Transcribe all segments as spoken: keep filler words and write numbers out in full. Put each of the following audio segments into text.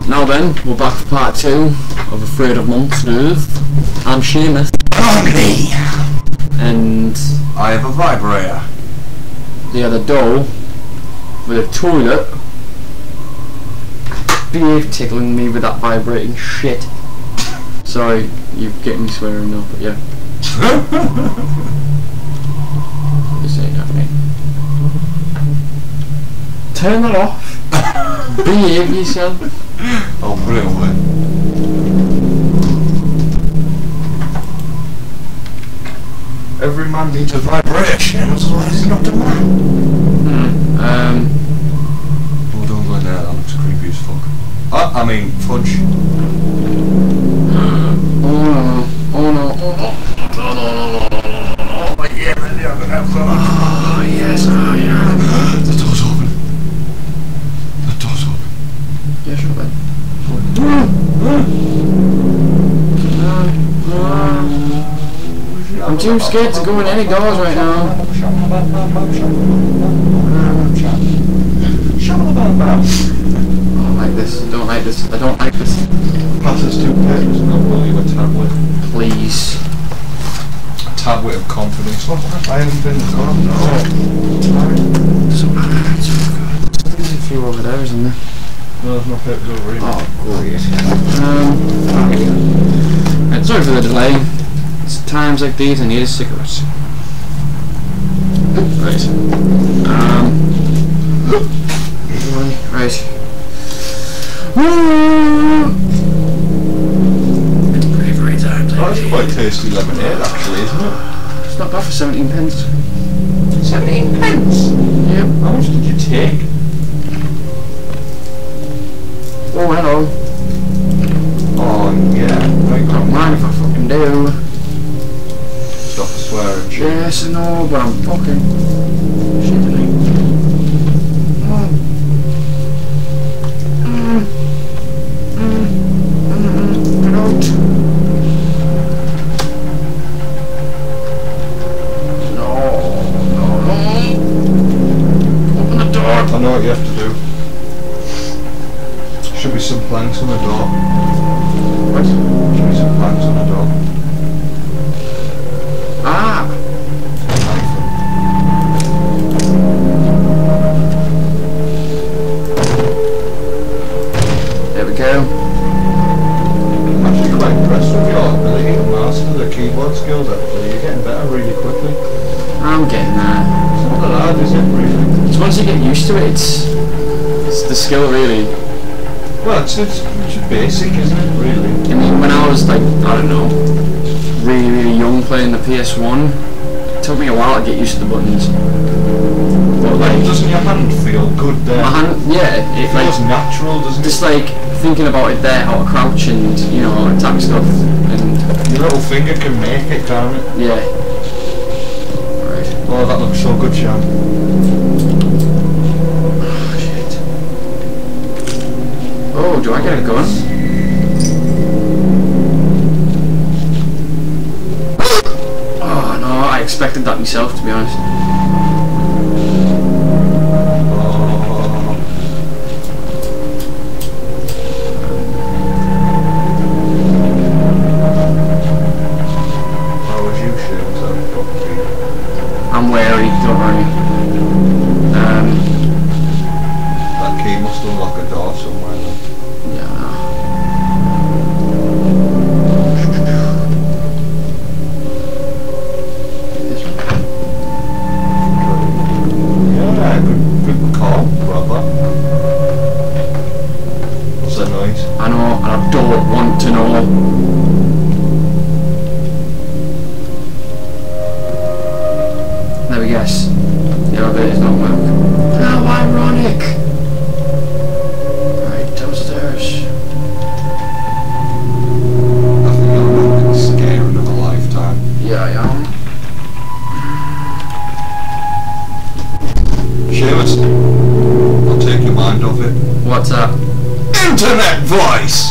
Now then, we're back for part two of Afraid of Monsters. I'm Seamus. Ugly! And I have a vibrator. the other doll with a toilet. Behave tickling me with that vibrating shit. Sorry, you get me swearing now, but yeah. This ain't happening. Turn that off. Behave yourself. Oh, brilliant. Every man needs a vibration, otherwise he's not a man. Hmm. Um. Oh, don't go in there, that looks creepy as fuck. Oh, I mean, fudge. Oh no. Oh no. Oh no. Oh no, no, no, no, no, no. Oh, yeah, really, I'm gonna have some. Oh, yes, oh, yeah. The door's open. The door's open. Yeah, sure, then. I'm too scared to go in any doors right now. I don't like this. I don't like this. I don't like this. Passes two papers and I'll roll you a tablet. Please. A tablet of confidence. What? I haven't been gone. No. So, there's a few over there, isn't there? No, there's no papers over here. Oh, great. Um, right, sorry for the delay. It's times like these I need a cigarette. Right. Um. Right. Very, very tired. Oh, that's quite tasty lemonade, actually, isn't it? It's not bad for seventeen pence. Seventeen pence? Yep. How much did you take? Oh, hello. Oh, yeah. Right, Don't mind if I fucking do. Stop swearing. Yes, I know, but I'm fucking shitting. Oh. Mm. Mm. Mm. Get out. No, no, no. Open the door. I know what you have to do. Should be some planks on the door. What? Should be some planks on the door. Ah! There we go. I'm actually quite impressed with your ability to master the keyboard skills actually. You're getting better really quickly. I'm getting there. It's not that hard, is it, really? It's once you get used to it, it's, it's the skill really. Well, it's, it's, it's basic, isn't it, really? I mean, when I was like, I don't know, really, really young playing the P S one, it took me a while to get used to the buttons. But like, Doesn't your hand feel good there? my hand, yeah, it It like, feels natural, doesn't it? just like thinking about it there, how to crouch and, you know, attack stuff, and Your little finger can make it, can't it? yeah. Right. Oh, that looks so good, Sean. Oh, shit. Oh, do I get a gun? Oh no, I expected that myself, to be honest. I'm wary, don't worry. Um, That key must unlock a door somewhere then. yeah, no. Yeah, good, good call, brother. What's that noise? I know, and I don't want to know. Let me guess. The elevator's not working. How ironic! Right, downstairs. I think you're not scaring of a lifetime. Yeah, I am. Seamus, I'll take your mind off it. What's that? Internet voice!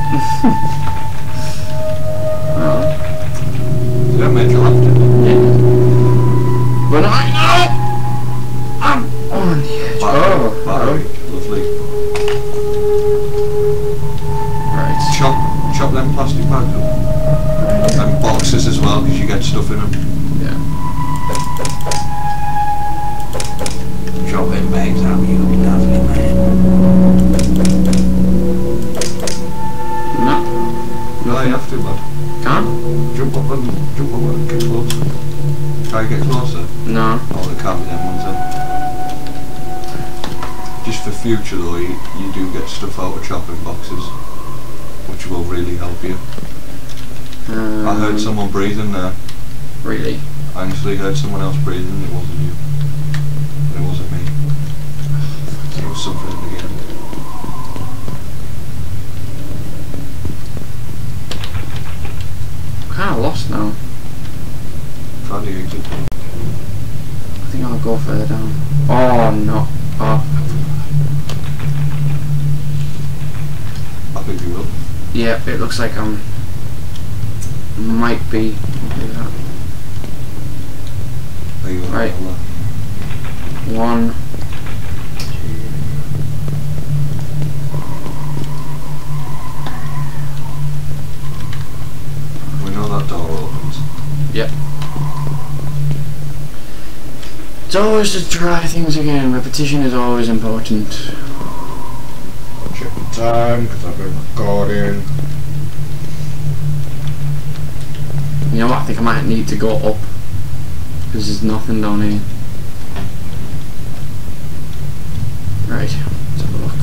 Oh. Did that make you laugh, did it? Yeah. But I know I'm on the edge. Battery, Oh, battery, lovely. future though, you, you do get stuff out of chopping boxes, which will really help you. Um, I heard someone breathing there. Really? I actually heard someone else breathing, it wasn't you. It wasn't me. It was something in the game. I'm kinda lost now. Try the exit. I think I'll go further down. Oh no. Oh. I think you will. Yeah, it looks like I'm might be. Do that. There you are. Right. One. Two. We know that door opens. Yep. It's always to try things again. Repetition is always important. Check the time, because I've been recording. You know what? I think I might need to go up because there's nothing down here. Right. Let's have a look.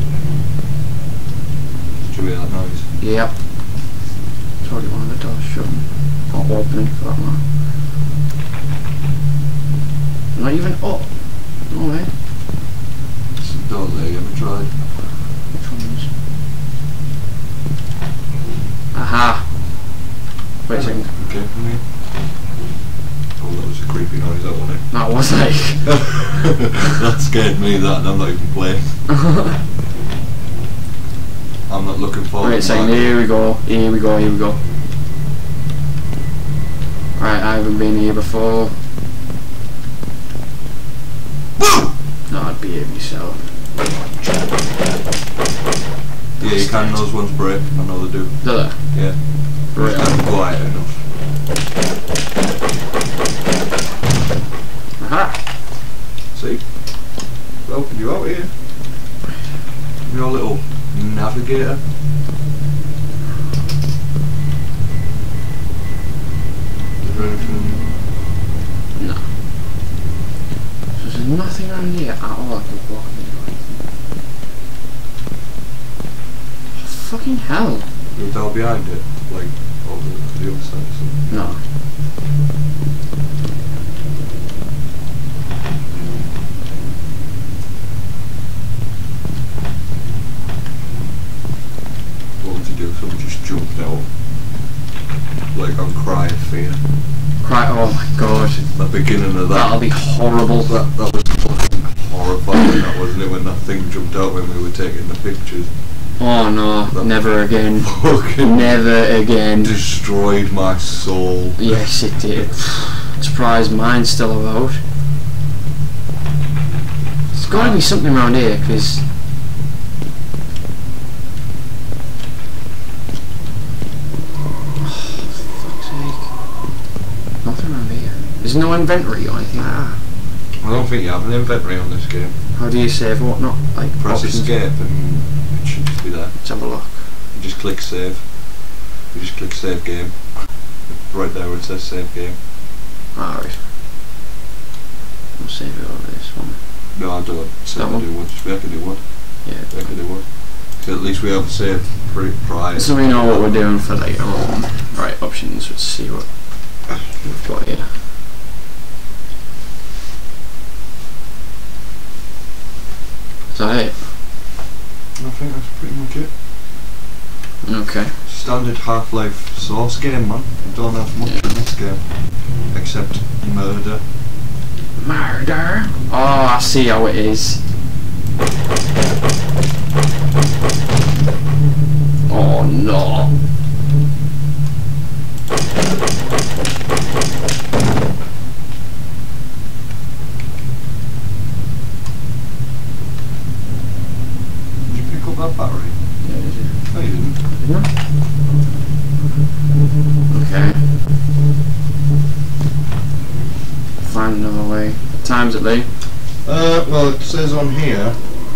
Did you hear that noise? Yep. It's already one of the doors shut. Not opening for that matter. Not even up. No way. There's some doors there, you haven't tried. Which ones? Aha! Wait a second. Okay, from here. Oh, that was a creepy noise, that wasn't it? That was like... That scared me, that, and I'm not even playing. I'm not looking forward Wait a to second, that. here we go, here we go, here we go. Right, I haven't been here before. No, I'd behave yourself. Yeah, you can, those ones break, I know they do. Do they? Yeah. Right. Just haven't quiet enough. Aha! See? Open you out here. Your little navigator. Is there anything? No. So there's nothing around here at all I could walk into. Fucking hell. Is that behind it? Like, over the other side or something? No. What would you do if someone just jumped out? Like on Cry of Fear. Cry, oh my god. The beginning of that. That'll be horrible. That, that was fucking horrifying, that wasn't it, when that thing jumped out when we were taking the pictures. Oh no, That never again. Fucking Never again. destroyed my soul. Yes, it did. Surprised mine's still about. There's gotta be something around here, because... Oh, for fuck's sake. Nothing around here. There's no inventory or anything like that. I don't think you have an inventory on this game. How do you save what not? Like, Press options? escape and it should just be there. Let's have a look. You just click save. You just click save game. Right there where it says save game. Alright. I'll save it over this one. No, I don't. Save That I do one. Just we have to do one. Yeah. We have to do one. So at least we have a save pre prior. So we know what we're doing for later on. Right, options, let's see what we've got here. Is that it? I think that's pretty much it. Okay. Standard Half-Life Source game, man. You don't have much in this game. Except murder. Murder? Oh, I see how it is. Oh no. Did you pick up that battery? Yeah, it is. No, you didn't. Didn't I? Okay. Find another way. What time's it, Lee? Uh, well, it says on here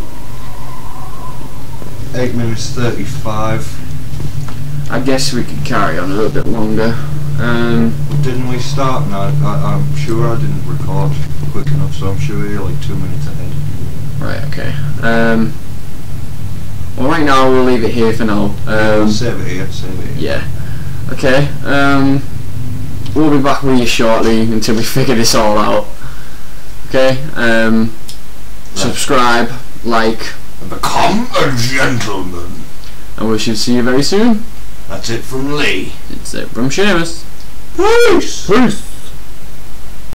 eight minutes thirty-five. I guess we could carry on a little bit longer. Um, Didn't we start now? I, I'm sure I didn't record quick enough, so I'm sure you're like two minutes ahead. Right, okay. Um, well, right now we'll leave it here for now. Um, save it here, save it here. Yeah. Okay. Um, we'll be back with you shortly until we figure this all out. Okay. Um, right. Subscribe, like, and become a gentleman. And we should see you very soon. That's it from Lee. It's it from Seamus. Peace. Peace.